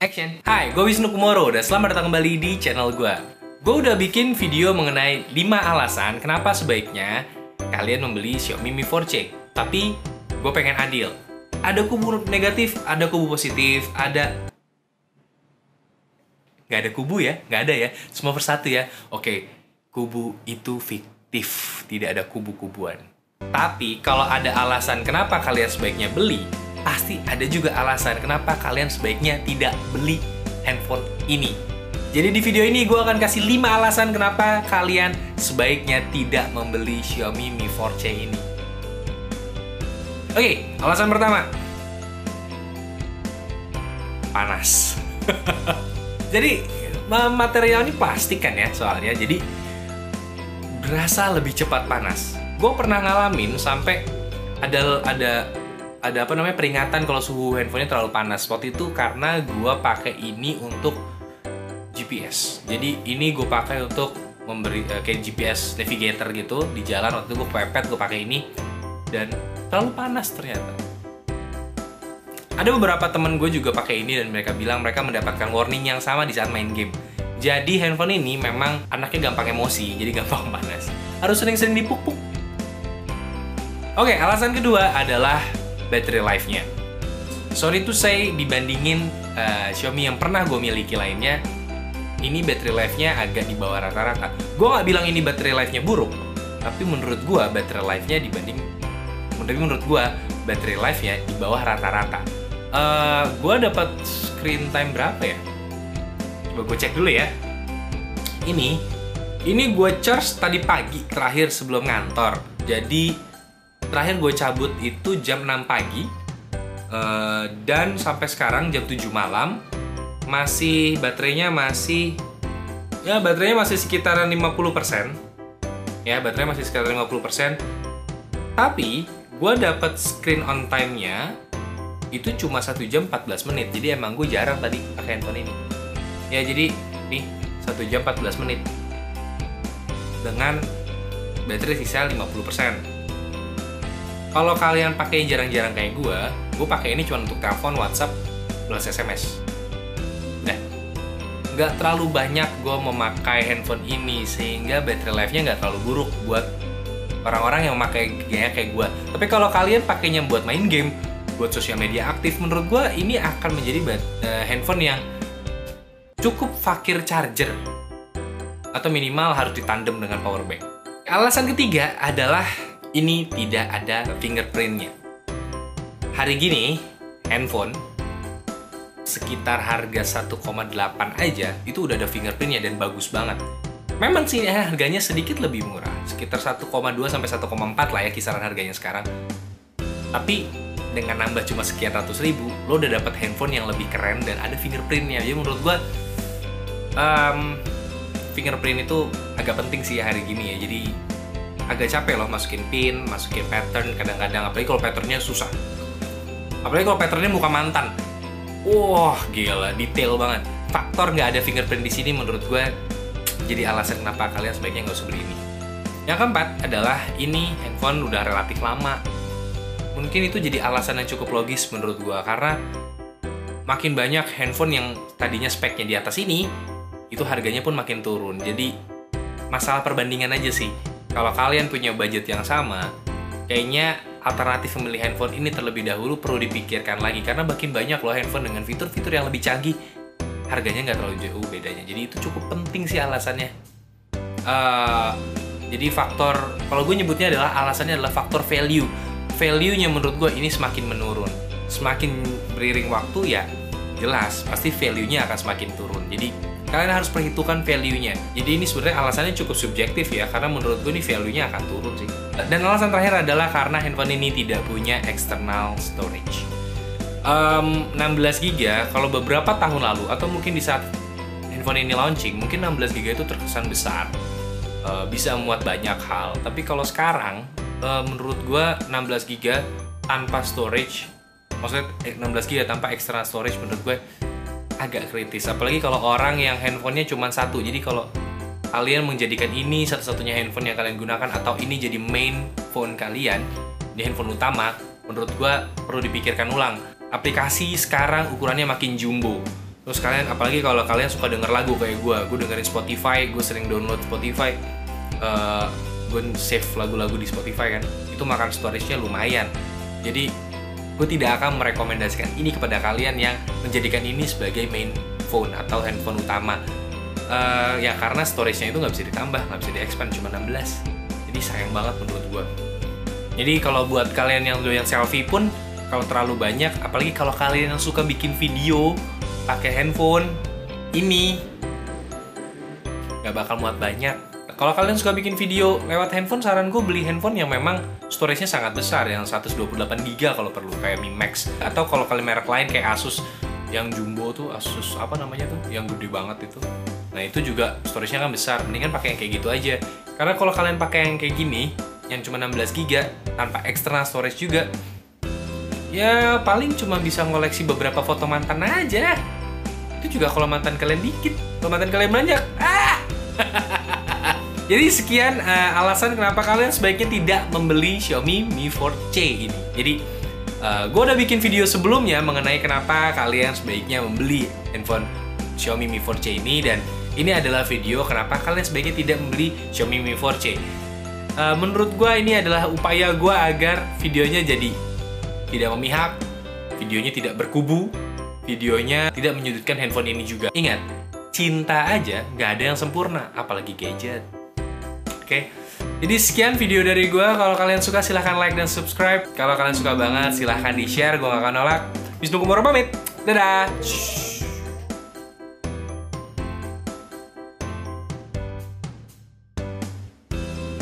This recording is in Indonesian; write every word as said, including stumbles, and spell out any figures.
Action! Hai, gue Wisnu Kumoro dan selamat datang kembali di channel gue. Gue udah bikin video mengenai lima alasan kenapa sebaiknya kalian membeli Xiaomi Mi four C. Tapi, gue pengen adil. Ada kubu negatif, ada kubu positif, ada... Gak ada kubu ya? Gak ada ya? Semua persatu ya? Oke, kubu itu fiktif, tidak ada kubu-kubuan. Tapi, kalau ada alasan kenapa kalian sebaiknya beli, pasti ada juga alasan kenapa kalian sebaiknya tidak beli handphone ini. Jadi di video ini gue akan kasih lima alasan kenapa kalian sebaiknya tidak membeli Xiaomi Mi four C ini. Oke, alasan pertama. Panas. Jadi material ini plastik kan ya soalnya, jadi berasa lebih cepat panas. Gue pernah ngalamin sampai ada ada ada apa namanya peringatan kalau suhu handphonenya terlalu panas. Waktu itu karena gue pakai ini untuk G P S. Jadi ini gue pakai untuk memberi uh, kayak G P S navigator gitu di jalan. Waktu itu gue pepet, gue pakai ini dan terlalu panas ternyata. Ada beberapa temen gue juga pakai ini dan mereka bilang mereka mendapatkan warning yang sama di saat main game. Jadi handphone ini memang anaknya gampang emosi, jadi gampang panas. Harus sering-sering dipuk-puk. Oke, alasan kedua adalah battery life-nya. Sorry to say, dibandingin uh, Xiaomi yang pernah gue miliki lainnya, ini battery life-nya agak di bawah rata-rata. Gue nggak bilang ini battery life-nya buruk, tapi menurut gue battery life-nya dibanding, tapi menurut gue battery life-nya di bawah rata-rata. Uh, gue dapat screen time berapa ya? Coba gue cek dulu ya. Ini, ini gue charge tadi pagi terakhir sebelum ngantor. Jadi terakhir gue cabut itu jam enam pagi uh, dan sampai sekarang jam tujuh malam masih baterainya masih ya baterainya masih sekitaran lima puluh persen. Ya, baterainya masih sekitar lima puluh persen. Tapi gue dapat screen on time-nya itu cuma satu jam empat belas menit. Jadi emang gue jarang tadi pakai handphone ini. Ya, jadi nih satu jam empat belas menit dengan baterai sisa lima puluh persen. Kalau kalian pakai jarang-jarang kayak gue, gue pakai ini cuma untuk telepon, WhatsApp, plus S M S. Nah, nggak terlalu banyak gue memakai handphone ini sehingga battery life-nya nggak terlalu buruk buat orang-orang yang memakai gaya kayak gue. Tapi kalau kalian pakainya buat main game, buat sosial media aktif, menurut gue ini akan menjadi uh, handphone yang cukup fakir charger atau minimal harus ditandem dengan power bank. Alasan ketiga adalah ini tidak ada fingerprintnya. Hari gini, handphone sekitar harga satu koma delapan aja itu udah ada fingerprintnya dan bagus banget. Memang sih ya, harganya sedikit lebih murah, sekitar satu koma dua sampai satu koma empat lah ya kisaran harganya sekarang. Tapi dengan nambah cuma sekian ratus ribu, lo udah dapat handphone yang lebih keren dan ada fingerprintnya. Jadi menurut gua um, fingerprint itu agak penting sih ya hari gini ya. Jadi agak capek loh masukin pin, masukin pattern kadang-kadang, apalagi kalau patternnya susah. Apalagi kalau patternnya muka mantan. Wah, gila, detail banget. Faktor nggak ada fingerprint di sini menurut gue jadi alasan kenapa kalian sebaiknya nggak usah beli ini. Yang keempat adalah ini handphone udah relatif lama. Mungkin itu jadi alasan yang cukup logis menurut gue, karena makin banyak handphone yang tadinya speknya di atas ini, itu harganya pun makin turun. Jadi masalah perbandingan aja sih. Kalau kalian punya budget yang sama, kayaknya alternatif memilih handphone ini terlebih dahulu perlu dipikirkan lagi. Karena makin banyak loh handphone dengan fitur-fitur yang lebih canggih. Harganya nggak terlalu jauh bedanya. Jadi itu cukup penting sih alasannya. Uh, jadi faktor, kalau gue nyebutnya adalah alasannya adalah faktor value. Value-nya menurut gue ini semakin menurun. Semakin beriring waktu ya jelas, pasti value-nya akan semakin turun. Jadi kalian harus perhitungkan value-nya. Jadi ini sebenarnya alasannya cukup subjektif ya, karena menurut gue nih value-nya akan turun sih. Dan alasan terakhir adalah karena handphone ini tidak punya external storage. Um, enam belas giga, kalau beberapa tahun lalu, atau mungkin di saat handphone ini launching, mungkin enam belas giga itu terkesan besar. Uh, bisa memuat banyak hal. Tapi kalau sekarang, uh, menurut gue enam belas giga tanpa storage, maksudnya enam belas giga tanpa external storage menurut gue agak kritis, apalagi kalau orang yang handphonenya cuma satu. Jadi kalau kalian menjadikan ini satu-satunya handphone yang kalian gunakan, atau ini jadi main phone kalian di handphone utama, menurut gua perlu dipikirkan ulang. Aplikasi sekarang ukurannya makin jumbo. Terus kalian, apalagi kalau kalian suka denger lagu kayak gue, gue dengerin Spotify, gue sering download Spotify, uh, gue save lagu-lagu di Spotify kan, itu makan storage-nya lumayan. Jadi gue tidak akan merekomendasikan ini kepada kalian yang menjadikan ini sebagai main phone atau handphone utama. Uh, ya karena storage-nya itu nggak bisa ditambah, nggak bisa di-expand, cuma enam belas. Jadi sayang banget menurut gue. Jadi kalau buat kalian yang doyan selfie pun, kalau terlalu banyak, apalagi kalau kalian yang suka bikin video pakai handphone ini, nggak bakal muat banyak. Kalau kalian suka bikin video lewat handphone, saran gue beli handphone yang memang storage-nya sangat besar, yang seratus dua puluh delapan giga kalau perlu, kayak Mi Max. Atau kalau kalian merek lain kayak Asus, yang jumbo tuh, Asus apa namanya tuh, yang gede banget itu. Nah itu juga storage-nya kan besar, mendingan pakai yang kayak gitu aja. Karena kalau kalian pakai yang kayak gini, yang cuma enam belas giga, tanpa external storage juga, ya paling cuma bisa ngoleksi beberapa foto mantan aja. Itu juga kalau mantan kalian dikit, kalau mantan kalian banyak. Ah! Jadi sekian uh, alasan kenapa kalian sebaiknya tidak membeli Xiaomi Mi four C ini. Jadi uh, gue udah bikin video sebelumnya mengenai kenapa kalian sebaiknya membeli handphone Xiaomi Mi four C ini, dan ini adalah video kenapa kalian sebaiknya tidak membeli Xiaomi Mi four C. Uh, menurut gue ini adalah upaya gue agar videonya jadi tidak memihak, videonya tidak berkubu, videonya tidak menyudutkan handphone ini juga. Ingat, cinta aja nggak ada yang sempurna, apalagi gadget. Oke, jadi sekian video dari gue. Kalau kalian suka silahkan like dan subscribe. Kalau kalian suka banget silahkan di share, gue gak akan nolak. Wisnu Kumoro pamit, dadah.